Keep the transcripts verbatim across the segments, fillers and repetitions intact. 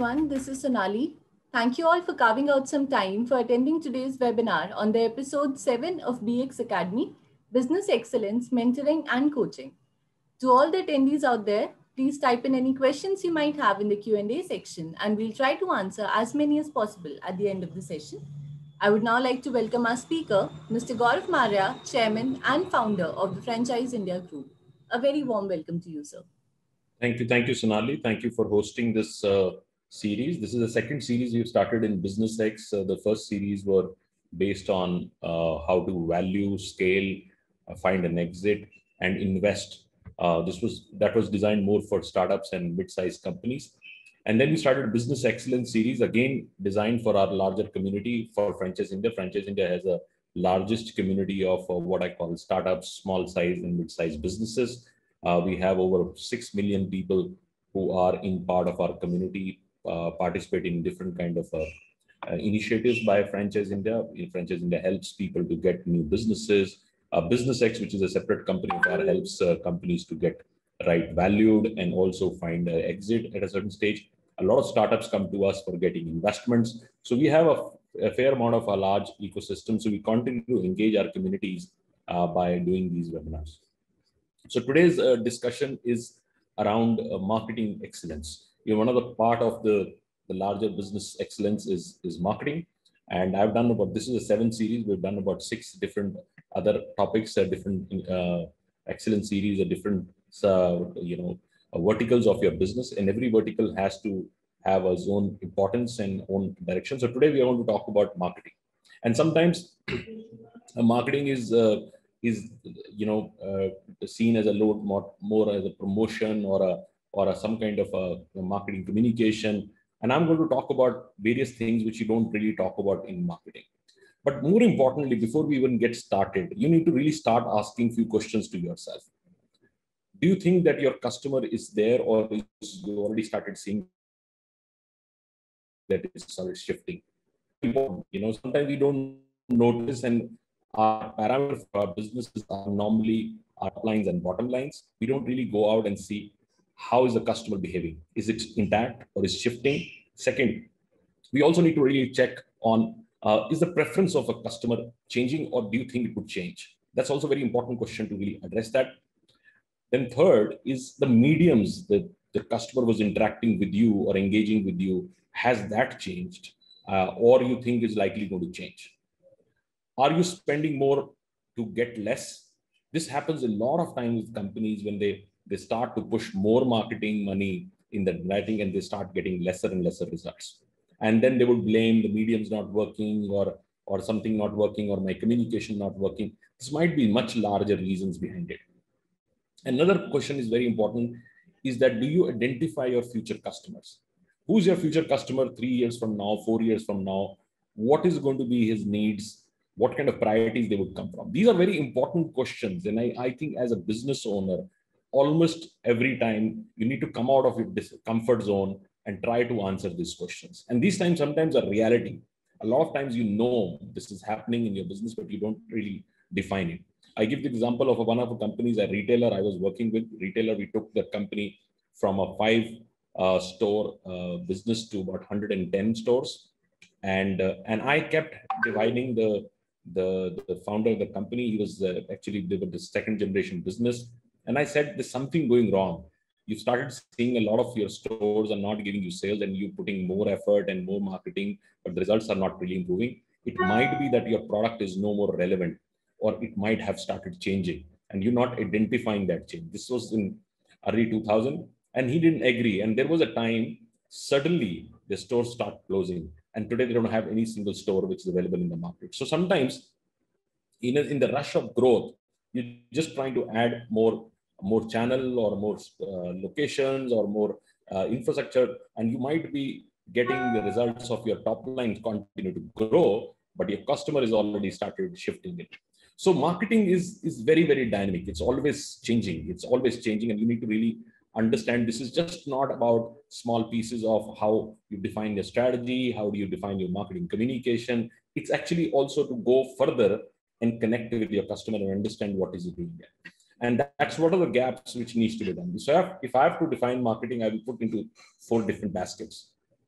everyone, this is Sonali. Thank you all for carving out some time for attending today's webinar on the episode seven of B X Academy, Business Excellence, Mentoring and Coaching. To all the attendees out there, please type in any questions you might have in the Q and A section and we'll try to answer as many as possible at the end of the session. I would now like to welcome our speaker, Mister Gaurav Maurya, Chairman and Founder of the Franchise India Group. A very warm welcome to you, sir. Thank you. Thank you, Sonali. Thank you for hosting this uh, series. This is the second series we've started in Business X. Uh, the first series were based on uh, how to value, scale, uh, find an exit, and invest. Uh, this was that was designed more for startups and mid-sized companies. And then we started Business Excellence series, again designed for our larger community for Franchise India. Franchise India has a largest community of uh, what I call startups, small size and mid-sized businesses. Uh, we have over six million people who are in part of our community, uh, participating in different kind of uh, uh, initiatives by Franchise India. Franchise India helps people to get new businesses. Uh, Business X, which is a separate company of ours, helps uh, companies to get right valued and also find an exit at a certain stage. A lot of startups come to us for getting investments. So we have a, a fair amount of a large ecosystem. So we continue to engage our communities uh, by doing these webinars. So today's uh, discussion is around uh, marketing excellence. You know, one of the part of the, the larger business excellence is, is marketing. And I've done about, this is a seven series. We've done about six different other topics, uh, different uh, excellence series, a different, uh, you know, uh, verticals of your business. And every vertical has to have its own importance and own direction. So today we are going to talk about marketing. And sometimes uh, marketing is, uh, is you know uh, seen as a load more, more as a promotion or a or a, some kind of a, a marketing communication. And I'm going to talk about various things which you don't really talk about in marketing. But more importantly, before we even get started, you need to really start asking few questions to yourself. Do you think that your customer is there, or is you already started seeing that it's started shifting? You know, sometimes we don't notice, and our parameters for our businesses are normally our top lines and bottom lines. We don't really go out and see how is the customer behaving. Is it intact or is shifting? Second, we also need to really check on, uh, is the preference of a customer changing, or do you think it would change? That's also a very important question to really address that. Then third is the mediums that the customer was interacting with you or engaging with you. Has that changed? Uh, or you think is likely going to change? Are you spending more to get less? This happens a lot of times with companies when they, they start to push more marketing money in the writing and they start getting lesser and lesser results. And then they would blame the mediums not working, or, or something not working, or my communication not working. This might be much larger reasons behind it. Another question is very important, is that do you identify your future customers? Who's your future customer three years from now, four years from now? What is going to be his needs? What kind of priorities they would come from? These are very important questions. And I, I think as a business owner, almost every time you need to come out of your comfort zone and try to answer these questions. And these times sometimes are reality. A lot of times you know this is happening in your business, but you don't really define it. I give the example of one of the companies, a retailer I was working with. Retailer, we took the company from a five uh, store uh, business to about one hundred ten stores. And, uh, and I kept dividing the The, the founder of the company. He was uh, actually they were the second generation business. And I said, there's something going wrong. You started seeing a lot of your stores are not giving you sales, and you putting more effort and more marketing, but the results are not really improving. It might be that your product is no more relevant, or it might have started changing and you're not identifying that change. This was in early two thousand, and he didn't agree. And there was a time suddenly the stores start closing. And today they don't have any single store which is available in the market. So sometimes in, a, in the rush of growth, you're just trying to add more, more channel or more uh, locations or more uh, infrastructure. And you might be getting the results of your top line continue to grow, but your customer is already started shifting it. So marketing is, is very, very dynamic. It's always changing. It's always changing. And you need to really understand this is just not about small pieces of how you define your strategy, how do you define your marketing communication. It's actually also to go further and connect with your customer and understand what is he doing there. And that's what are the gaps which needs to be done. So if I have to define marketing, I will put into four different baskets.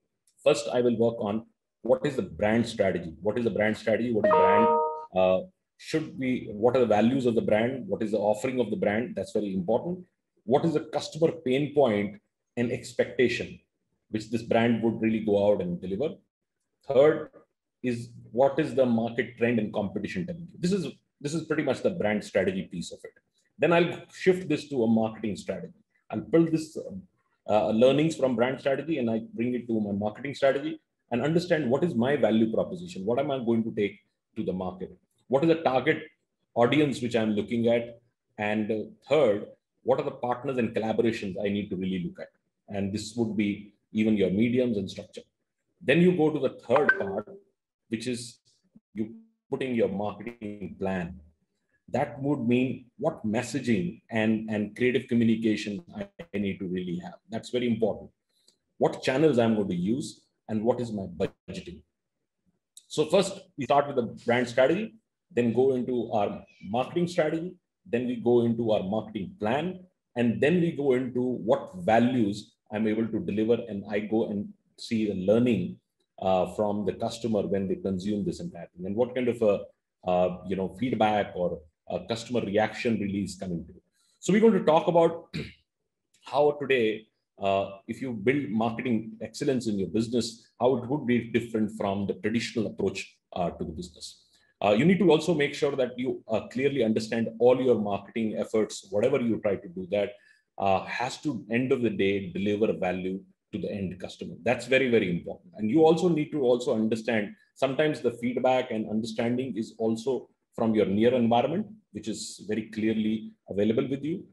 First, I will work on what is the brand strategy. What is the brand strategy? What is brand? Uh, should be, what are the values of the brand? What is the offering of the brand? That's very important. What is the customer pain point and expectation, which this brand would really go out and deliver? Third is, what is the market trend and competition telling you? This is, this is pretty much the brand strategy piece of it. Then I'll shift this to a marketing strategy. I'll build this uh, learnings from brand strategy and I bring it to my marketing strategy and understand what is my value proposition. What am I going to take to the market? What is the target audience which I'm looking at? And uh, third, what are the partners and collaborations I need to really look at? And this would be even your mediums and structure. Then you go to the third part, which is you putting your marketing plan. That would mean what messaging and, and creative communication I, I need to really have. That's very important. What channels I'm going to use and what is my budgeting. So first we start with the brand strategy, then go into our marketing strategy, then we go into our marketing plan, and then we go into what values I'm able to deliver, and I go and see the learning uh, from the customer when they consume this entire thing, and what kind of a uh, you know feedback or a customer reaction really is coming to. So we're going to talk about how today, uh, if you build marketing excellence in your business, how it would be different from the traditional approach uh, to the business. Uh, you need to also make sure that you uh, clearly understand all your marketing efforts, whatever you try to do, that uh, has to, end of the day, deliver value to the end customer. That's very, very important. And you also need to also understand, sometimes the feedback and understanding is also from your near environment, which is very clearly available with you.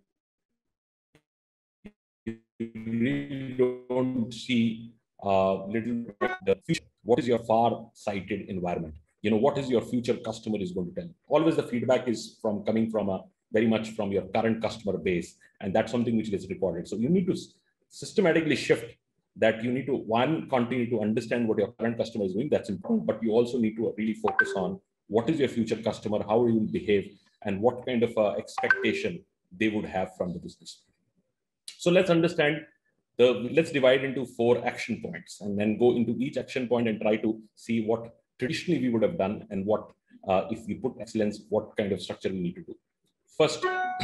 You really don't see uh, little the future. What is your far-sighted environment? You know, what is your future customer is going to tell you? Always the feedback is from coming from a very much from your current customer base, and that's something which gets recorded. So you need to systematically shift that. You need to, one, continue to understand what your current customer is doing. That's important, but you also need to really focus on what is your future customer, how you will behave, and what kind of uh, expectation they would have from the business. So let's understand the, let's divide into four action points and then go into each action point and try to see what traditionally we would have done and what, uh, if we put excellence, what kind of structure we need to do. First,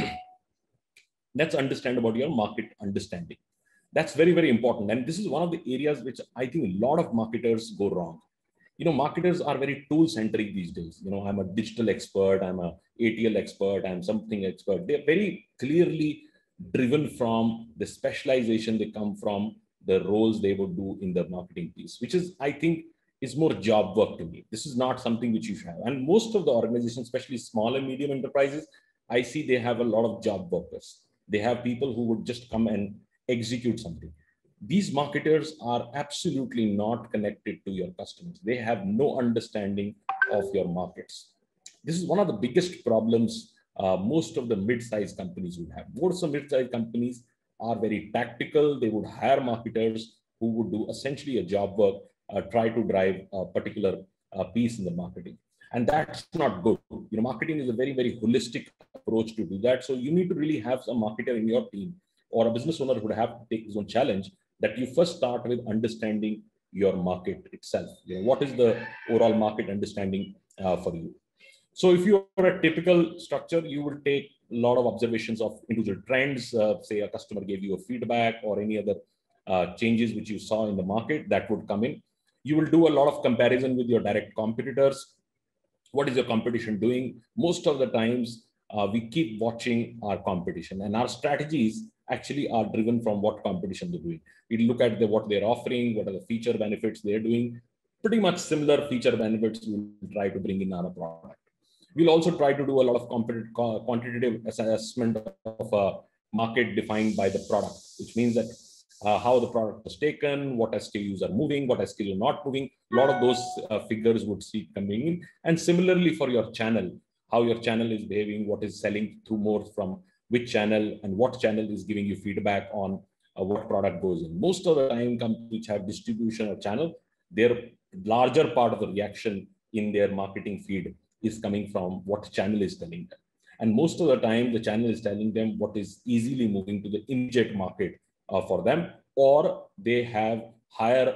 let's understand about your market understanding. That's very, very important. And this is one of the areas which I think a lot of marketers go wrong. You know, marketers are very tool-centric these days. You know, I'm a digital expert, I'm a A T L expert, I'm something expert. They're very clearly driven from the specialization they come from, the roles they would do in the marketing piece, which is, I think, is more job work to me. This is not something which you should have. And most of the organizations, especially small and medium enterprises, I see they have a lot of job workers. They have people who would just come and execute something. These marketers are absolutely not connected to your customers. They have no understanding of your markets. This is one of the biggest problems uh, most of the mid-sized companies would have. Most of the mid-sized companies are very tactical. They would hire marketers who would do essentially a job work, uh, try to drive a particular uh, piece in the marketing. And that's not good. You know, marketing is a very, very holistic approach to do that. So you need to really have some marketer in your team, or a business owner would have to take his own challenge, that you first start with understanding your market itself. You know, what is the overall market understanding uh, for you? So if you are a typical structure, you will take a lot of observations of individual trends. Uh, say a customer gave you a feedback or any other uh, changes which you saw in the market that would come in. You will do a lot of comparison with your direct competitors. What is your competition doing? Most of the times, uh, we keep watching our competition, and our strategies actually are driven from what competition they're doing. We look at the, what they're offering, what are the feature benefits they're doing. Pretty much similar feature benefits we'll try to bring in our product. We'll also try to do a lot of quantitative assessment of a market defined by the product, which means that uh, how the product was taken, what S K Us are moving, what S K Us are not moving. A lot of those uh, figures would see coming in. And similarly for your channel, how your channel is behaving, what is selling through more from which channel, and what channel is giving you feedback on uh, what product goes in. Most of the time, companies which have distribution or channel, their larger part of the reaction in their marketing feed is coming from what channel is telling them. And most of the time, the channel is telling them what is easily moving to the immediate market uh, for them, or they have higher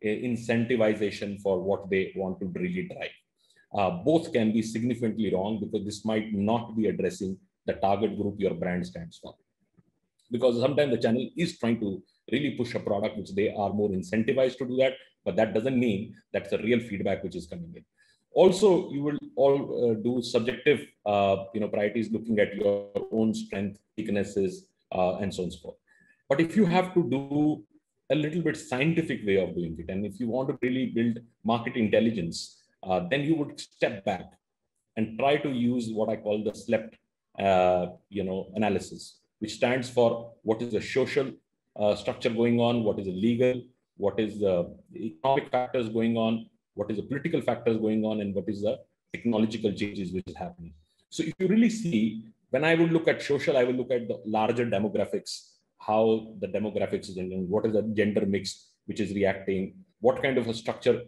incentivization for what they want to really drive. Uh, both can be significantly wrong because this might not be addressing the target group your brand stands for. Because sometimes the channel is trying to really push a product which they are more incentivized to do that, but that doesn't mean that's the real feedback which is coming in. Also, you will all uh, do subjective uh, you know, priorities looking at your own strength, weaknesses, uh, and so on and so forth. But if you have to do a little bit scientific way of doing it, and if you want to really build market intelligence, uh, then you would step back and try to use what I call the SLEPT uh, you know, analysis, which stands for what is the social uh, structure going on, what is the legal, what is the economic factors going on, what is the political factors going on, and what is the technological changes which is happening. So if you really see, when I would look at social, I will look at the larger demographics, how the demographics is changing, what is the gender mix which is reacting, what kind of a structure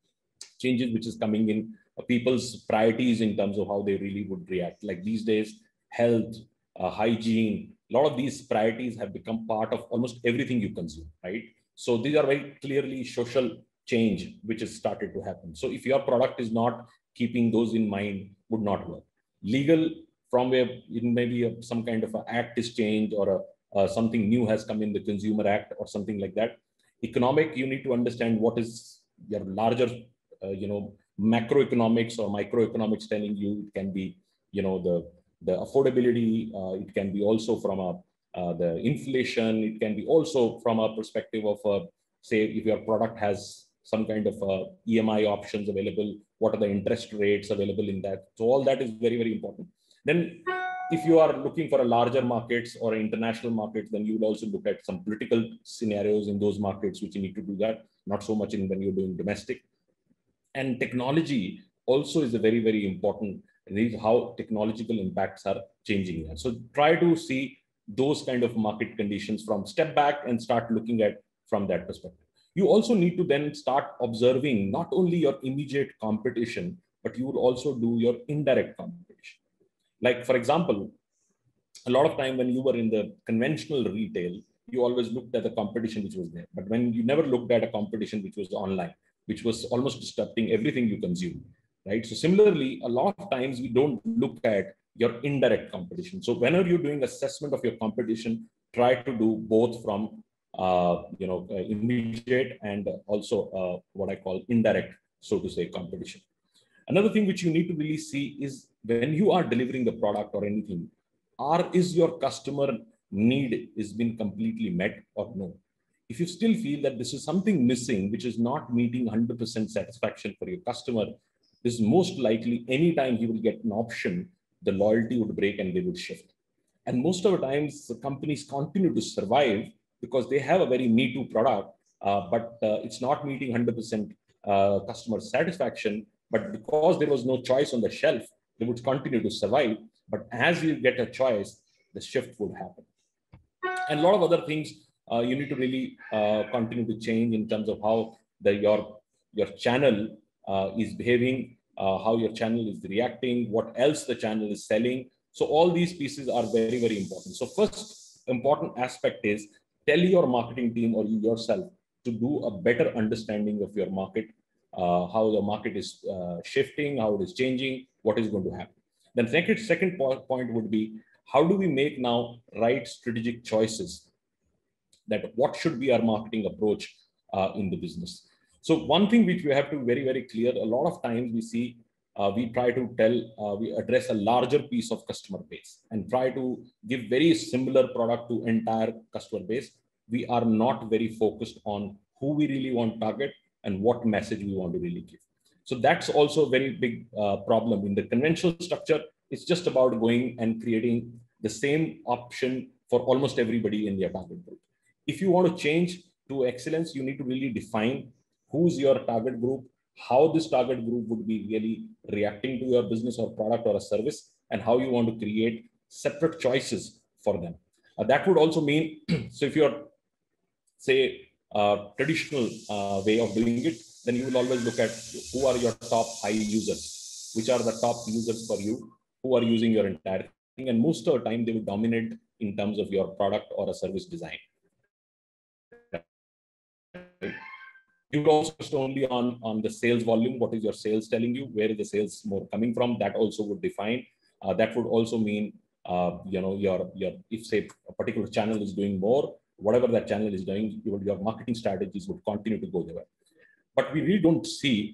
changes which is coming in, uh, people's priorities in terms of how they really would react. Like these days, health, uh, hygiene, a lot of these priorities have become part of almost everything you consume, right? So these are very clearly social change which has started to happen. So if your product is not keeping those in mind, would not work. Legal, from where it may be a, some kind of an act is changed, or a, uh, something new has come in the Consumer Act or something like that. Economic, you need to understand what is your larger, uh, you know, macroeconomics or microeconomics telling you. It can be, you know, the the affordability. Uh, it can be also from a uh, the inflation. It can be also from a perspective of, uh, say, if your product has some kind of uh, E M I options available, what are the interest rates available in that? So all that is very, very important. Then if you are looking for a larger markets or international markets, then you will also look at some political scenarios in those markets, which you need to do that, not so much in when you're doing domestic. And technology also is a very, very important, is how technological impacts are changing. So try to see those kind of market conditions from step back and start looking at from that perspective. You also need to then start observing not only your immediate competition, but you will also do your indirect competition. Like, for example, a lot of time when you were in the conventional retail, you always looked at the competition which was there. But when you never looked at a competition which was online, which was almost disrupting everything you consume, right? So similarly, a lot of times we don't look at your indirect competition. So whenever you're doing assessment of your competition, try to do both from, uh, you know, uh, immediate and also uh, what I call indirect, so to say, competition. Another thing which you need to really see is when you are delivering the product or anything, are is your customer need is been completely met or no? If you still feel that this is something missing, which is not meeting one hundred percent satisfaction for your customer, this is most likely anytime he will get an option, the loyalty would break and they would shift. And most of the times, the companies continue to survive because they have a very me too product, uh, but uh, it's not meeting one hundred percent uh, customer satisfaction. But because there was no choice on the shelf, they would continue to survive. But as you get a choice, the shift would happen. And a lot of other things uh, you need to really uh, continue to change in terms of how the your your channel uh, is behaving, uh, how your channel is reacting, what else the channel is selling. So all these pieces are very, very important. So first important aspect is tell your marketing team or you yourself to do a better understanding of your market, uh, how the market is uh, shifting, how it is changing, what is going to happen. Then second, second point would be, how do we make now right strategic choices that what should be our marketing approach uh, in the business? So one thing which we have to be very, very clear, a lot of times we see, uh, we try to tell, uh, we address a larger piece of customer base and try to give very similar product to entire customer base. We are not very focused on who we really want to target and what message we want to really give. So that's also a very big uh, problem. In the conventional structure, it's just about going and creating the same option for almost everybody in their target group. If you want to change to excellence, you need to really define who's your target group, how this target group would be really reacting to your business or product or a service, and how you want to create separate choices for them. Uh, that would also mean, so if you're, say, uh, traditional uh, way of doing it, then you will always look at who are your top high users, which are the top users for you, who are using your entire thing. And most of the time, they will dominate in terms of your product or a service design. You would also focus only on, on the sales volume. What is your sales telling you? Where is the sales more coming from? That also would define. Uh, that would also mean, uh, you know, your, your, if say a particular channel is doing more, whatever that channel is doing, your, your marketing strategies would continue to go there. But we really don't see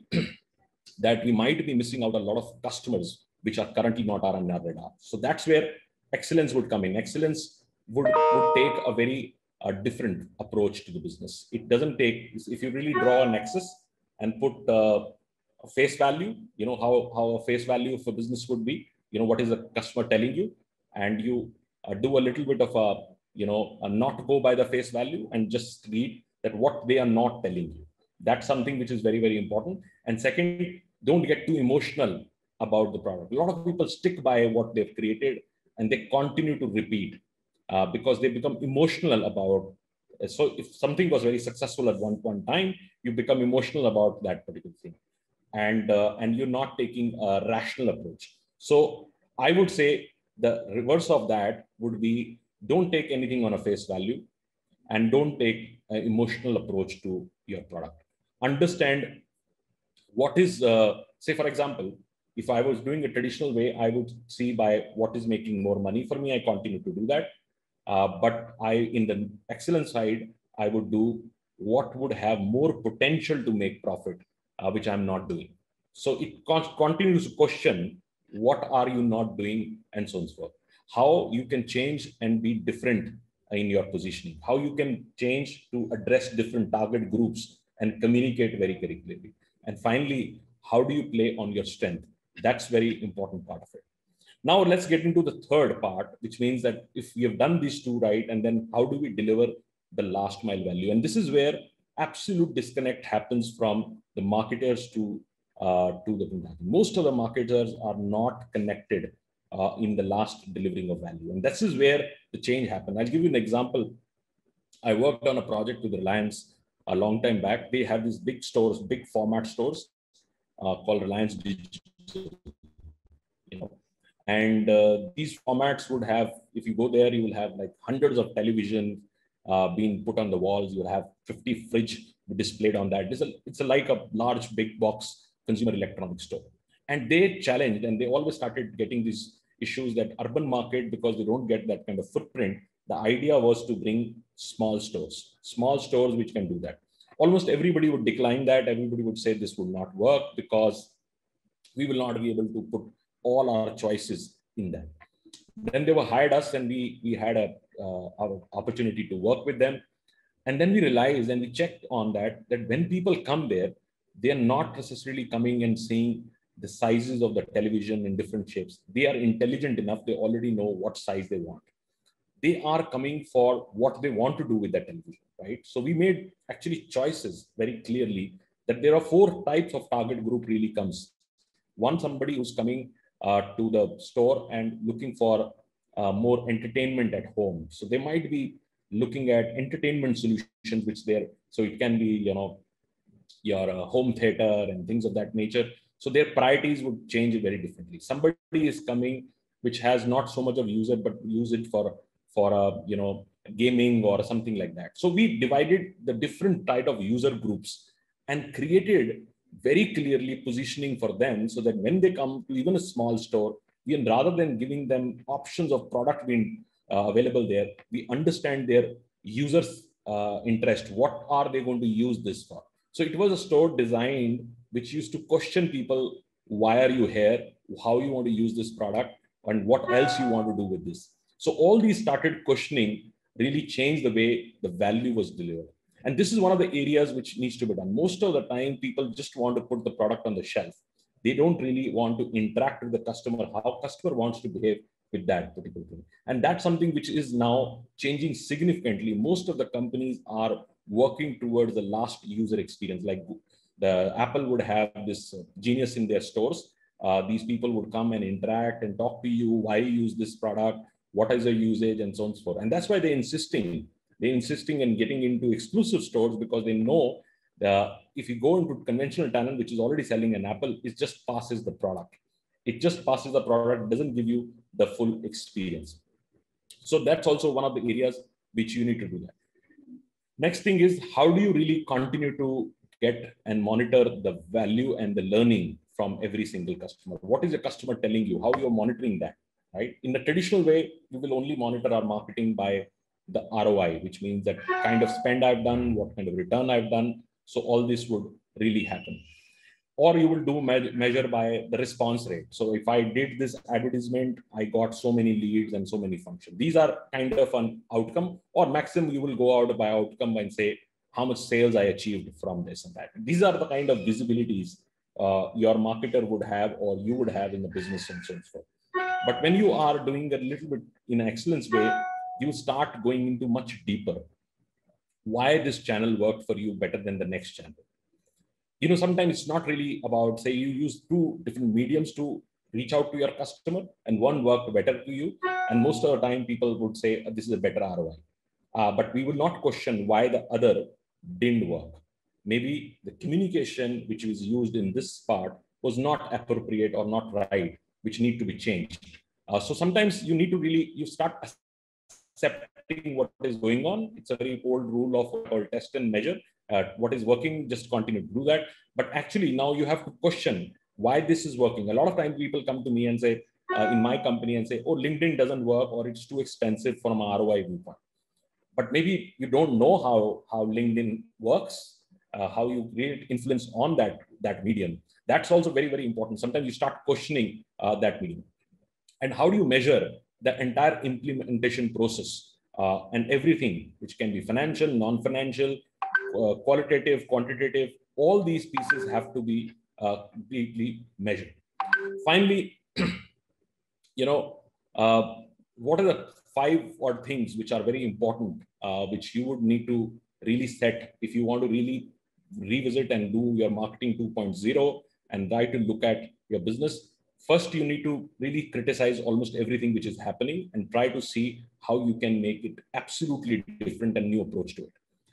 that we might be missing out a lot of customers which are currently not on our radar. So that's where excellence would come in. Excellence would, would take a very a different approach to the business. It doesn't take, if you really draw a nexus and put uh, a face value, you know, how, how a face value for business would be, you know, what is the customer telling you, and you uh, do a little bit of a, you know, a not go by the face value and just read that what they are not telling you. That's something which is very, very important. And second, don't get too emotional about the product. A lot of people stick by what they've created and they continue to repeat. Uh, because they become emotional about. Uh, so if something was very successful at one point in time, you become emotional about that particular thing, and uh, and you're not taking a rational approach. So I would say the reverse of that would be, don't take anything on a face value, and don't take an emotional approach to your product. Understand what is, uh, say for example, if I was doing a traditional way, I would see by what is making more money for me. I continue to do that. Uh, but I, in the excellence side, I would do what would have more potential to make profit, uh, which I'm not doing. So it con- continues to question, what are you not doing, and so on and so forth. How you can change and be different in your positioning, how you can change to address different target groups and communicate very, very clearly. And finally, how do you play on your strength? That's very important part of it. Now let's get into the third part, which means that if we have done these two right, and then how do we deliver the last mile value? And this is where absolute disconnect happens from the marketers to, uh, to the product. Most of the marketers are not connected uh, in the last delivering of value. And this is where the change happened. I'll give you an example. I worked on a project with Reliance a long time back. They have these big stores, big format stores uh, called Reliance Digital. You know, and uh, these formats would have, if you go there, you will have like hundreds of television uh, being put on the walls. You'll have fifty fridge displayed on that. It's, a, it's a, like a large big box consumer electronics store. And they challenged, and they always started getting these issues that urban market, because they don't get that kind of footprint, the idea was to bring small stores, small stores which can do that. Almost everybody would decline that. Everybody would say this would not work because we will not be able to put all our choices in that. Then they were hired us, and we, we had a uh, our opportunity to work with them. And then we realized, and we checked on that, that when people come there, they are not necessarily coming and seeing the sizes of the television in different shapes. They are intelligent enough. They already know what size they want. They are coming for what they want to do with that television, right? So we made actually choices very clearly that there are four types of target group really comes. One, somebody who's coming uh, to the store and looking for uh, more entertainment at home. So they might be looking at entertainment solutions, which they're, so it can be, you know, your uh, home theater and things of that nature. So their priorities would change very differently. Somebody is coming which has not so much of user, but use it for, for a, uh, you know, gaming or something like that. So we divided the different type of user groups and created very clearly positioning for them, so that when they come to even a small store, we, rather than giving them options of product being uh, available there, we understand their users' uh, interest. What are they going to use this for? So it was a store designed which used to question people, why are you here? How you want to use this product? And what else you want to do with this? So all these started questioning really changed the way the value was delivered. And this is one of the areas which needs to be done. Most of the time, people just want to put the product on the shelf. They don't really want to interact with the customer, how customer wants to behave with that particular thing. And that's something which is now changing significantly. Most of the companies are working towards the last user experience. Like the Apple would have this genius in their stores. Uh, these people would come and interact and talk to you, why you use this product, what is the usage, and so on and so forth. And that's why they're insisting They're insisting in getting into exclusive stores, because they know that if you go into conventional channel, which is already selling an Apple, it just passes the product. It just passes the product, doesn't give you the full experience. So that's also one of the areas which you need to do that. Next thing is, how do you really continue to get and monitor the value and the learning from every single customer. What is the customer telling you? How you're monitoring that, right? In the traditional way, we will only monitor our marketing by the R O I, which means that kind of spend I've done, what kind of return I've done. So all this would really happen. Or you will do me measure by the response rate. So if I did this advertisement, I got so many leads and so many functions. These are kind of an outcome, or maximum you will go out by outcome and say how much sales I achieved from this and that. These are the kind of visibilities uh, your marketer would have or you would have in the business and so forth. But when you are doing a little bit in an excellence way, you start going into much deeper. Why this channel worked for you better than the next channel. You know, sometimes it's not really about, say, you use two different mediums to reach out to your customer and one worked better to you. And most of the time people would say, oh, this is a better R O I. Uh, but we will not question why the other didn't work. Maybe the communication which was used in this part was not appropriate or not right, which need to be changed. Uh, so sometimes you need to really, you start accepting what is going on. It's a very old rule of what called test and measure. Uh, what is working, just continue to do that. But actually now you have to question why this is working. A lot of times people come to me and say, uh, in my company and say, oh, LinkedIn doesn't work or it's too expensive from an R O I viewpoint. But maybe you don't know how, how LinkedIn works, uh, how you create influence on that, that medium. That's also very, very important. Sometimes you start questioning uh, that medium. And how do you measure the entire implementation process uh, and everything, which can be financial, non-financial, uh, qualitative, quantitative, all these pieces have to be uh, completely measured. Finally, you know, uh, what are the five odd things which are very important, uh, which you would need to really set if you want to really revisit and do your marketing two point oh and try to look at your business? First, you need to really criticize almost everything which is happening and try to see how you can make it absolutely different and new approach to it.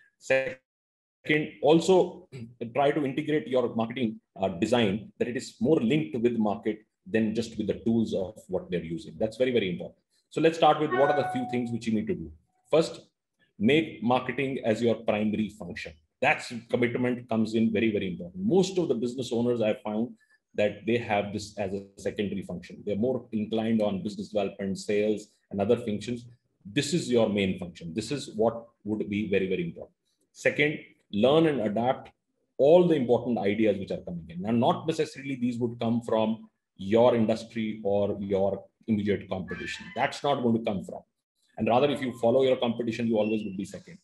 Second, also try to integrate your marketing uh, design that it is more linked with the market than just with the tools of what they're using. That's very, very important. So let's start with what are the few things which you need to do. First, make marketing as your primary function. That's commitment comes in very, very important. Most of the business owners I found that they have this as a secondary function. They're more inclined on business development, sales, and other functions. This is your main function. This is what would be very, very important. Second, learn and adapt all the important ideas which are coming in. Now, not necessarily these would come from your industry or your immediate competition. That's not going to come from. And rather, if you follow your competition, you always would be second.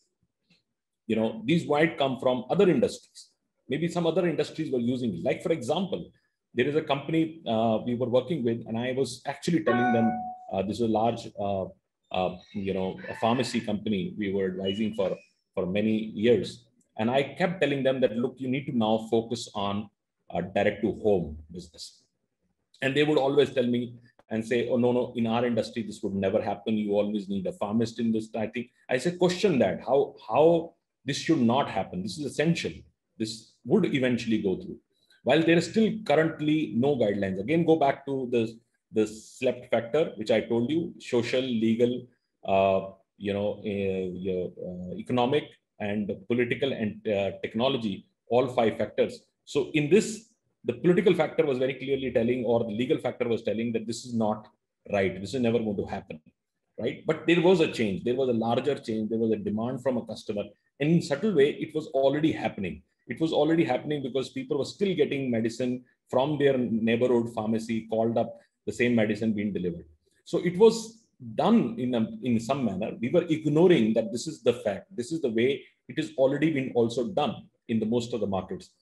You know, these might come from other industries. Maybe some other industries were using it. Like, for example, there is a company uh, we were working with, and I was actually telling them, uh, this is a large, uh, uh, you know, a pharmacy company we were advising for, for many years. And I kept telling them that, look, you need to now focus on uh, direct to home business. And they would always tell me and say, oh, no, no, in our industry, this would never happen. You always need a pharmacist in this. I think I say, question that, how, how this should not happen. This is essential. This would eventually go through. While there is still currently no guidelines. Again, go back to the, the slept factor, which I told you, social, legal, uh, you know, uh, uh, economic and political and uh, technology, all five factors. So in this, the political factor was very clearly telling, or the legal factor was telling that this is not right. This is never going to happen, right? But there was a change. There was a larger change. There was a demand from a customer. And in subtle way, it was already happening. It was already happening because people were still getting medicine from their neighborhood pharmacy, called up, the same medicine being delivered. So it was done in, a, in some manner. We were ignoring that this is the fact. This is the way it has already been also done in the most of the markets.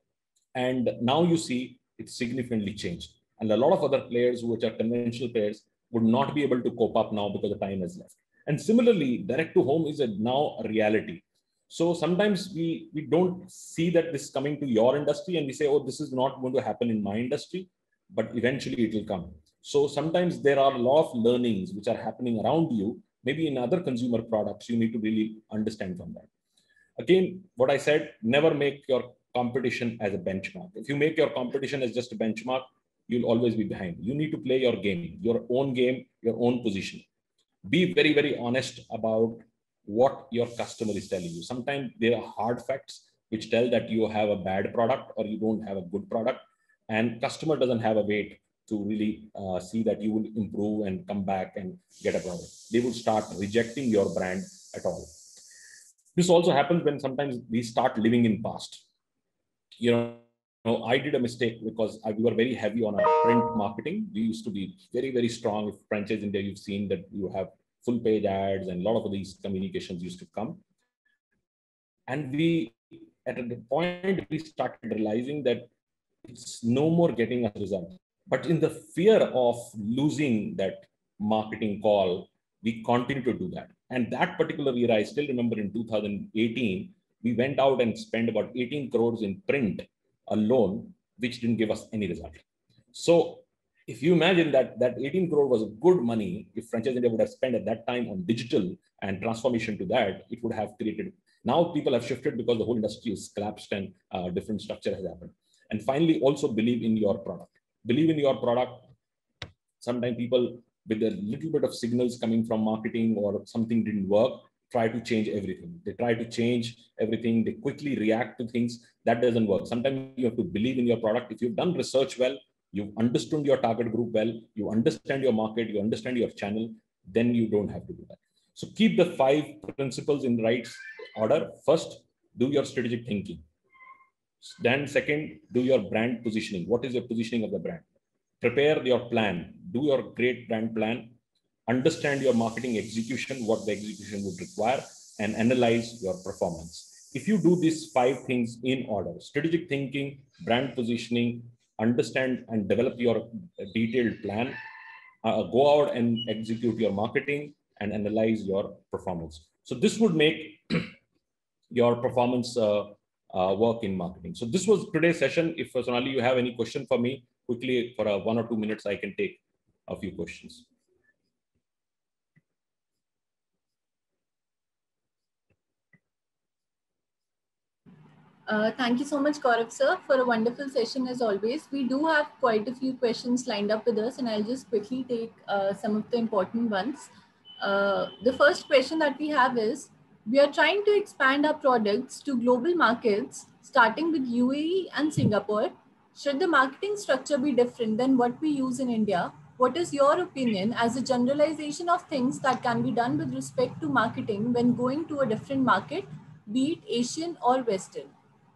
And now you see it's significantly changed. And a lot of other players, which are conventional players, would not be able to cope up now because the time has left. And similarly, direct to home is a, now a reality. So sometimes we, we don't see that this is coming to your industry and we say, oh, this is not going to happen in my industry, but eventually it will come. So sometimes there are a lot of learnings which are happening around you, maybe in other consumer products, you need to really understand from that. Again, what I said, never make your competition as a benchmark. If you make your competition as just a benchmark, you'll always be behind. You need to play your game, your own game, your own position. Be very, very honest about what your customer is telling you. Sometimes there are hard facts, which tell that you have a bad product or you don't have a good product, and customer doesn't have a weight to really uh, see that you will improve and come back and get a product. They will start rejecting your brand at all. This also happens when sometimes we start living in past. You know, No, I did a mistake because I, we were very heavy on our print marketing. We used to be very, very strong. If Franchise India, you've seen that you have full page ads and a lot of these communications used to come. And we, at a point, we started realizing that it's no more getting a result. But in the fear of losing that marketing call, we continue to do that. And that particular year, I still remember in two thousand eighteen, we went out and spent about eighteen crores in print alone, which didn't give us any result. So if you imagine that that eighteen crore was good money, if Franchise India would have spent at that time on digital and transformation to that, it would have created. Now people have shifted because the whole industry is collapsed and uh, different structure has happened. And finally, also believe in your product. Believe in your product. Sometimes people with a little bit of signals coming from marketing or something didn't work, try to change everything. They try to change everything. They quickly react to things. That doesn't work. Sometimes you have to believe in your product. If you've done research well, you've understood your target group well, you understand your market, you understand your channel, then you don't have to do that. So keep the five principles in the right order. First, do your strategic thinking. Then second, do your brand positioning. What is your positioning of the brand? Prepare your plan. Do your great brand plan. Understand your marketing execution, what the execution would require, and analyze your performance. If you do these five things in order, strategic thinking, brand positioning, understand and develop your detailed plan, uh, go out and execute your marketing and analyze your performance. So this would make your performance uh, uh, work in marketing. So this was today's session. If uh, Sonali, you have any question for me, quickly for uh, one or two minutes, I can take a few questions. Uh, thank you so much, Gaurav sir, for a wonderful session as always. We do have quite a few questions lined up with us, and I'll just quickly take uh, some of the important ones. Uh, the first question that we have is, we are trying to expand our products to global markets, starting with U A E and Singapore. Should the marketing structure be different than what we use in India? What is your opinion as a generalization of things that can be done with respect to marketing when going to a different market, be it Asian or Western?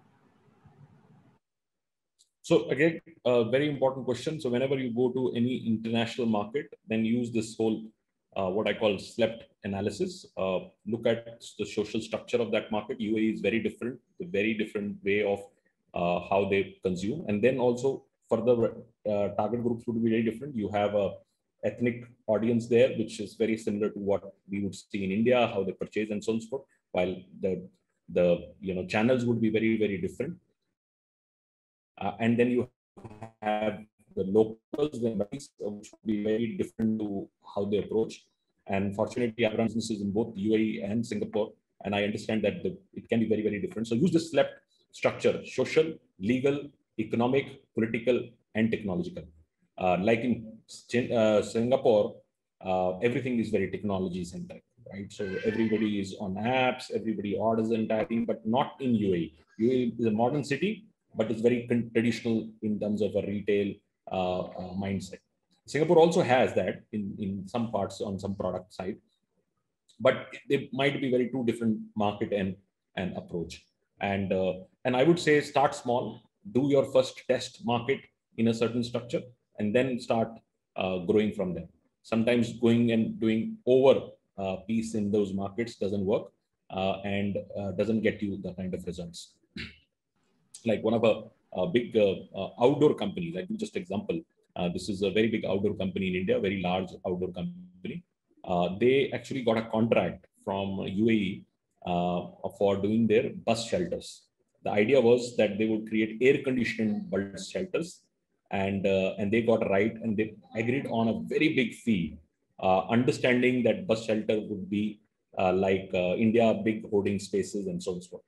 So again, a very important question. So whenever you go to any international market, then use this whole, uh, what I call SLEPT analysis. Uh, look at the social structure of that market. U A E is very different, a very different way of uh, how they consume. And then also further uh, target groups would be very different. You have a ethnic audience there, which is very similar to what we would see in India, how they purchase and so on and so forth, while the, the you know, channels would be very, very different. Uh, and then you have the locals, which would be very different to how they approach. And fortunately, I run businesses in both U A E and Singapore, and I understand that the, it can be very, very different. So use the SLEPT structure: social, legal, economic, political, and technological. Uh, like in uh, Singapore, uh, everything is very technology centric, right? So everybody is on apps, everybody orders the entire thing, but not in U A E. U A E is a modern city, but it's very traditional in terms of a retail uh, uh, mindset. Singapore also has that in, in some parts on some product side, but they might be very two different market and, and approach. And, uh, and I would say start small, do your first test market in a certain structure, and then start uh, growing from there. Sometimes going and doing over uh, piece in those markets doesn't work uh, and uh, doesn't get you the kind of results. Like one of a, a big uh, uh, outdoor companies, I give just example. Uh, this is a very big outdoor company in India, very large outdoor company. Uh, they actually got a contract from U A E uh, for doing their bus shelters. The idea was that they would create air-conditioned bus shelters, and uh, and they got right, and they agreed on a very big fee, uh, understanding that bus shelter would be uh, like uh, India, big hoarding spaces and so on and so forth.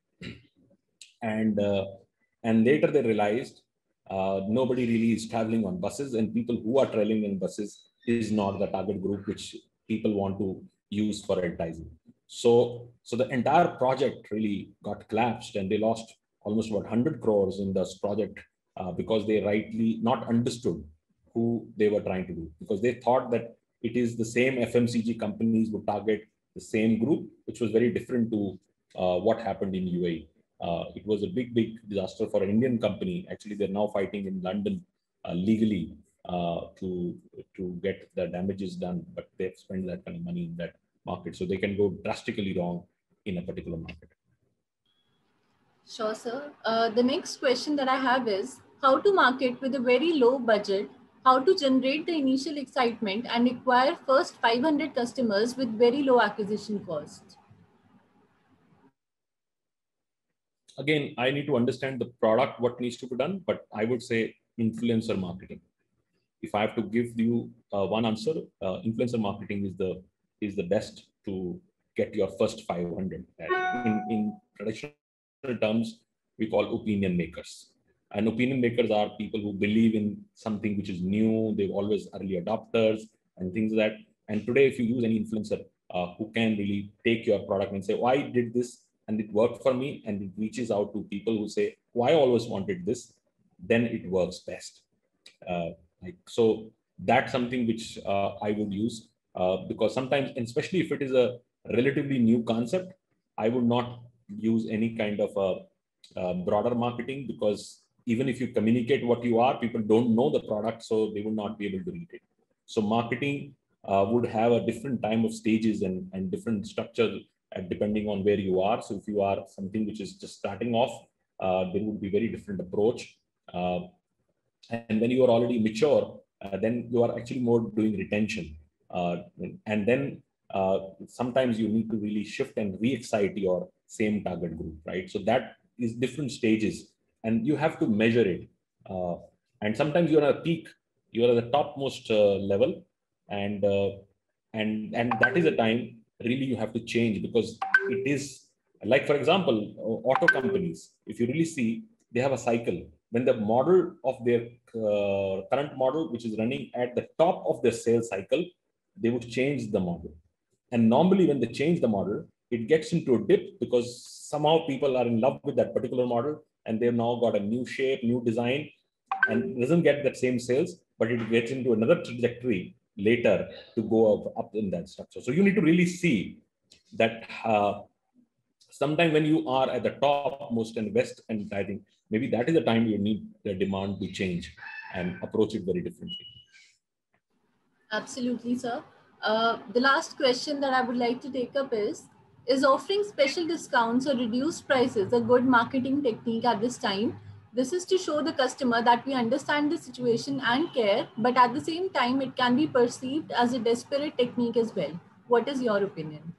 And uh, and later they realized uh, nobody really is traveling on buses, and people who are traveling in buses is not the target group which people want to use for advertising. So, so the entire project really got collapsed, and they lost almost about one hundred crores in this project uh, because they rightly not understood who they were trying to do, because they thought that it is the same F M C G companies would target the same group, which was very different to uh, what happened in U A E. Uh, it was a big, big disaster for an Indian company. Actually, they're now fighting in London uh, legally uh, to, to get the damages done, but they've spent that kind of money in that market. So they can go drastically wrong in a particular market. Sure, sir. Uh, the next question that I have is how to market with a very low budget, how to generate the initial excitement and acquire first five hundred customers with very low acquisition cost. Again, I need to understand the product, what needs to be done, but I would say influencer marketing. If I have to give you uh, one answer, uh, influencer marketing is the is the best to get your first five hundred. In, in traditional terms, we call opinion makers. And opinion makers are people who believe in something which is new. They've always early adopters and things like that. And today, if you use any influencer uh, who can really take your product and say, why did this? And it worked for me, and it reaches out to people who say, oh, I always wanted this, then it works best. Uh, like, so that's something which uh, I would use uh, because sometimes, and especially if it is a relatively new concept, I would not use any kind of a, a broader marketing, because even if you communicate what you are, people don't know the product, so they will not be able to read it. So marketing uh, would have a different time of stages and, and different structure uh, depending on where you are. So if you are something which is just starting off, uh, there would be very different approach. Uh, and when you are already mature, uh, then you are actually more doing retention. Uh, and then uh, sometimes you need to really shift and re-excite your same target group, right? So that is different stages, and you have to measure it. Uh, and sometimes you're at a peak, you're at the topmost uh, level, and uh, and and that is a time really you have to change, because it is like, for example, auto companies. If you really see, they have a cycle. When the model of their uh, current model, which is running at the top of their sales cycle, they would change the model. And normally when they change the model, it gets into a dip because somehow people are in love with that particular model and they've now got a new shape, new design, and doesn't get that same sales, but it gets into another trajectory later to go up, up in that structure. So you need to really see that uh, sometime when you are at the topmost and best, and I think maybe that is the time you need the demand to change and approach it very differently. Absolutely, sir. Uh, the last question that I would like to take up is, is offering special discounts or reduced prices a good marketing technique at this time? This is to show the customer that we understand the situation and care, but at the same time, it can be perceived as a desperate technique as well. What is your opinion?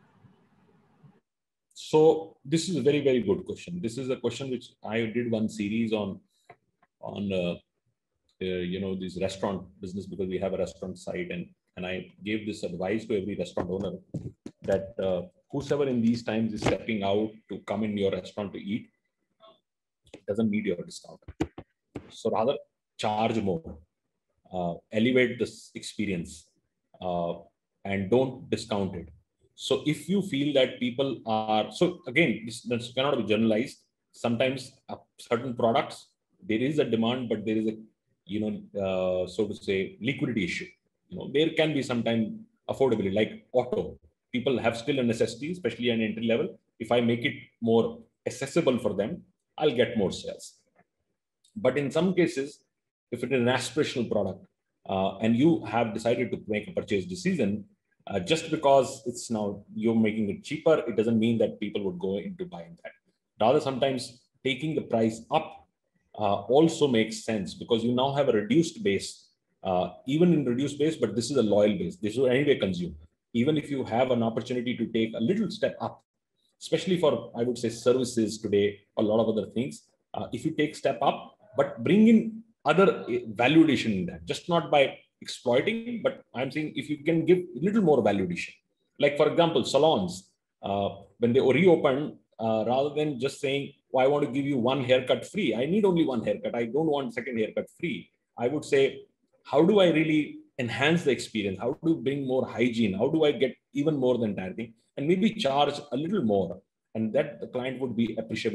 So this is a very, very good question. This is a question which I did one series on, on uh, uh, you know, this restaurant business, because we have a restaurant site, and, and I gave this advice to every restaurant owner that uh, whosoever in these times is stepping out to come in your restaurant to eat doesn't need your discount. So rather charge more, uh, elevate this experience, uh, and don't discount it. So if you feel that people are, so again, this, this cannot be generalized. Sometimes uh, certain products, there is a demand, but there is a, you know, uh, so to say, liquidity issue. You know, there can be sometimes affordability, like auto. People have still a necessity, especially an entry level. If I make it more accessible for them, I'll get more sales. But in some cases, if it is an aspirational product uh, and you have decided to make a purchase decision, uh, just because it's now you're making it cheaper, it doesn't mean that people would go into buying that. Rather, sometimes taking the price up uh, also makes sense, because you now have a reduced base, uh, even in reduced base, but this is a loyal base. This will anyway consume. Even if you have an opportunity to take a little step up, especially for, I would say, services today, a lot of other things, uh, if you take step up, but bring in other value addition in that, just not by exploiting, but I'm saying if you can give a little more value addition. Like, for example, salons, uh, when they reopen, uh, rather than just saying, oh, I want to give you one haircut free, I need only one haircut, I don't want second haircut free. I would say, how do I really enhance the experience? How do you bring more hygiene? How do I get even more than that thing? And maybe charge a little more, and that the client would be appreciable to them.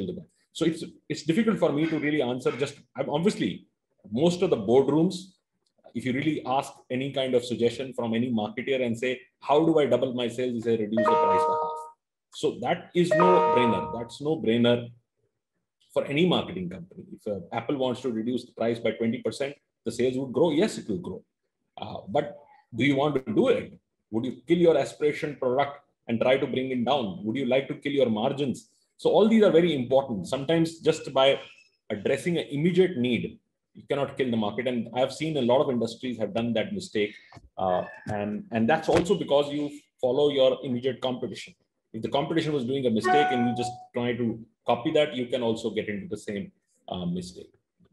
So it's it's difficult for me to really answer. Just I'm obviously most of the boardrooms, if you really ask any kind of suggestion from any marketer and say, how do I double my sales? They say, reduce the price by half. So that is no brainer. That's no brainer for any marketing company. If uh, Apple wants to reduce the price by twenty percent, the sales would grow. Yes, it will grow. Uh, but do you want to do it? Would you kill your aspiration product and try to bring it down? Would you like to kill your margins? So all these are very important. Sometimes just by addressing an immediate need, you cannot kill the market. And I've seen a lot of industries have done that mistake. Uh, and, and that's also because you follow your immediate competition. If the competition was doing a mistake and you just try to copy that, you can also get into the same uh, mistake.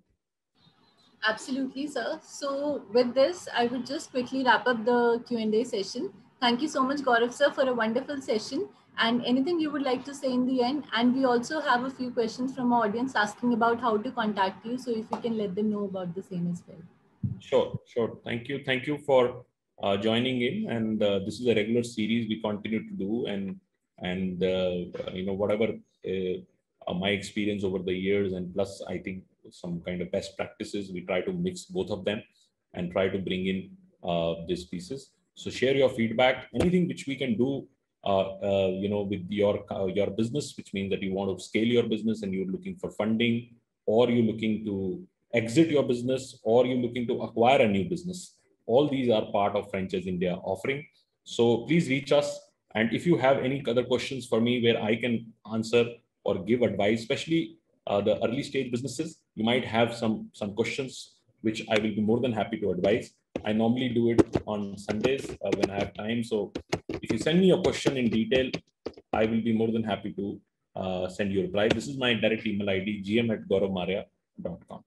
Absolutely, sir. So with this, I would just quickly wrap up the Q and A session. Thank you so much, Gaurav sir, for a wonderful session. And anything you would like to say in the end? And we also have a few questions from our audience asking about how to contact you. So if you can let them know about the same as well. Sure, sure. Thank you. Thank you for uh, joining in. And uh, this is a regular series we continue to do. And, and uh, you know, whatever uh, my experience over the years, and plus, I think some kind of best practices, we try to mix both of them and try to bring in uh, these pieces. So share your feedback, anything which we can do, uh, uh, you know, with your, uh, your business, which means that you want to scale your business and you're looking for funding, or you're looking to exit your business, or you're looking to acquire a new business. All these are part of Franchise India offering. So please reach us. And if you have any other questions for me where I can answer or give advice, especially uh, the early stage businesses, you might have some, some questions, which I will be more than happy to advise. I normally do it on Sundays uh, when I have time. So if you send me a question in detail, I will be more than happy to uh, send you a reply. This is my direct email I D, gm at gauravmaurya dot com.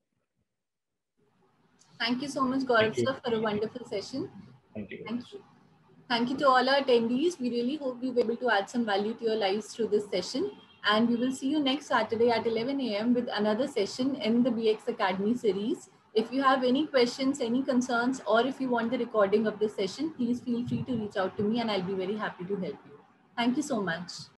Thank you so much, Gaurav sir, for a wonderful session. Thank you. Thank you. Thank you to all our attendees. We really hope we were able to add some value to your lives through this session. And we will see you next Saturday at eleven A M with another session in the B X Academy series. If you have any questions, any concerns, or if you want the recording of this session, please feel free to reach out to me and I'll be very happy to help you. Thank you so much.